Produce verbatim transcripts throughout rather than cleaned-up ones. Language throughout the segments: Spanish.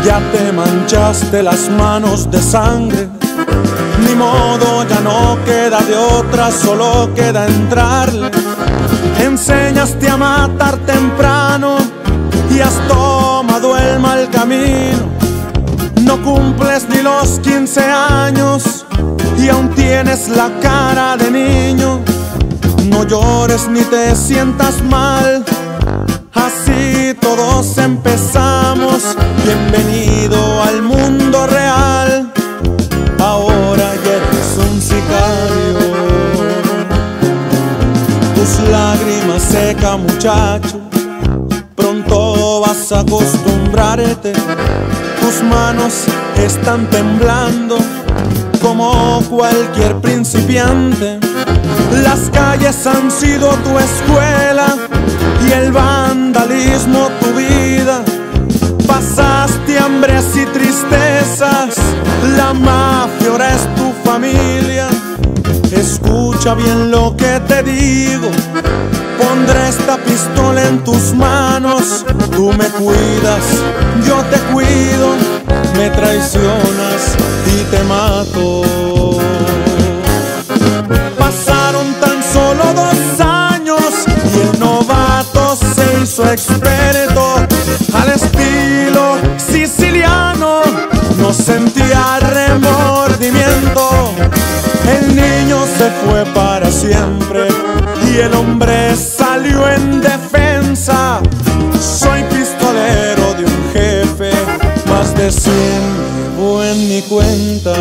Ya te manchaste las manos de sangre, ni modo, ya no queda de otra, solo queda entrarle. Enseñaste a matar temprano y has tomado el mal camino. No cumples ni los quince años y aún tienes la cara de niño. No llores ni te sientas mal, así todos empezamos. Bienvenido al mundo real, ahora ya eres un sicario. Tus lágrimas secas, muchacho, pronto vas a acostumbrarte. Tus manos están temblando como cualquier principiante. Las calles han sido tu escuela y el vandalismo tu vida. Pasaste hambres y tristezas, la mafia ahora es tu familia. Escucha bien lo que te digo, pondré esta pistola en tus manos. Tú me cuidas, yo te cuido, me traicionas y te mato. Pasaron tan solo dos años y el novato se hizo experto. Al estilo siciliano no sentía remordimiento. El niño se fue para siempre y el hombre salió en defensa. Soy pistolero de un jefe, más de cien llevo en mi cuenta.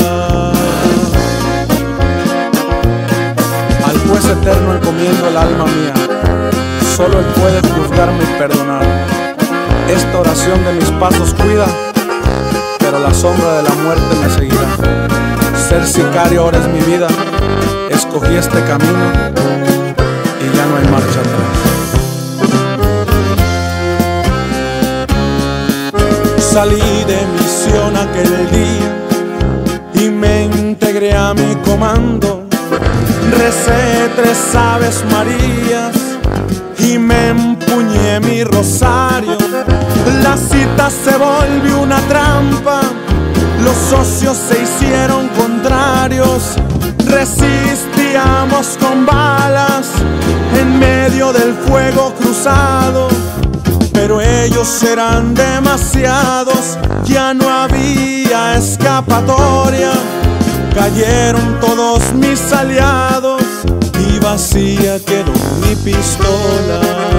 Al juez eterno encomiendo el alma mía, solo él puede juzgarme y perdonar. Esta oración de mis pasos cuida, pero la sombra de la muerte me seguirá. Ser sicario ahora es mi vida, escogí este camino y ya no hay marcha atrás. Salí de misión aquel día y me integré a mi comando. Recé tres aves marías y me empuñé mi rosario. La cita se volvió una trampa, los socios se hicieron contrarios. Resistíamos con balas en medio del fuego cruzado, pero ellos eran demasiados, ya no había escapatoria. Cayeron todos mis aliados y vacía quedó mi pistola.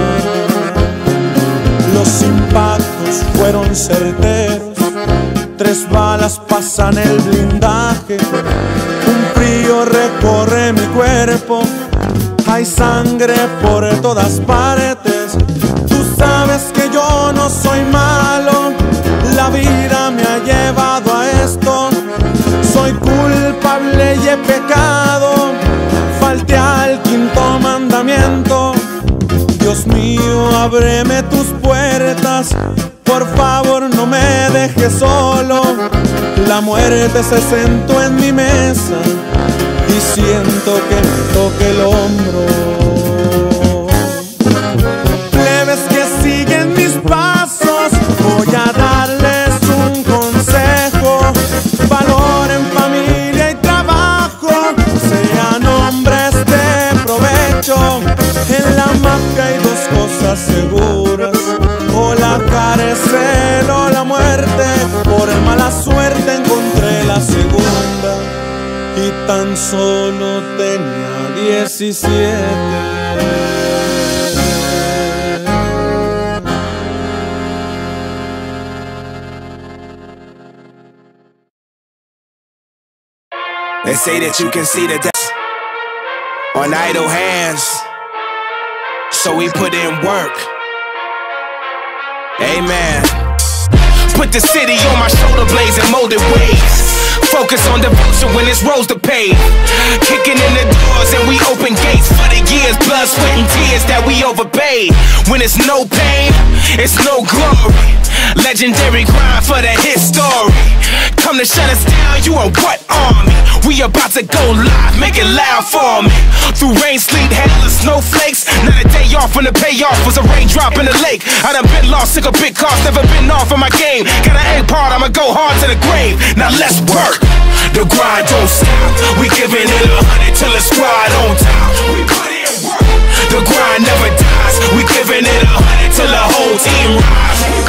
Los impactos fueron certeros, tres balas pasan el blindaje. Un frío recorre mi cuerpo, hay sangre por todas partes. Tú sabes que yo no soy malo, la vida me ha llevado a esto. Soy culpable y he pecado, falté al quinto mandamiento. Dios mío, ábreme tus puertas, por favor no me dejes solo. La muerte se sentó en mi mesa y siento que me toque el hombro. Plebes que siguen mis pasos, voy a darles un consejo. Valoren familia y trabajo, sean hombres de provecho. En la mafia hay dos cosas seguras, o la cárcel o la muerte. Por mala suerte encontré la segunda y tan solo tenía diecisiete. They say that you can see the death on idle hands, so we put in work. Amen. Put the city on my shoulder blades and molded ways. Focus on devotion when it's roads to pave. Kicking in the doors and we open gates for the years, blood, sweat and tears that we overpaid. When it's no pain, it's no glory. Legendary grind for the hit story. Come to shut us down, you on what army? We about to go live, make it loud for me. Through rain, sleet, hail, and snowflakes. Not a day off when the payoff was a raindrop in the lake. I done been lost, took a big cost, never been off of my game. Got an A part, I'm I'ma go hard to the grave. Now let's work. The grind don't stop. We giving it a hundred till the squad on top. We put in work. The grind never dies. We giving it a hundred till the whole team rise.